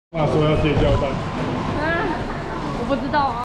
爸说要接胶带。 我不知道啊。